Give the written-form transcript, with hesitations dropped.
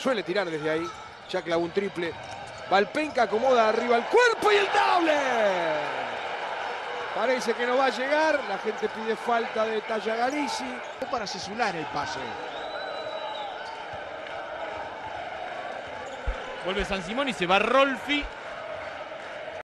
suele tirar desde ahí. Ya clavó un triple. Valpenca acomoda arriba el cuerpo y el doble. Parece que no va a llegar. La gente pide falta de Tallagarisi. Para cesular el pase. Vuelve San Simón y se va Rolfi.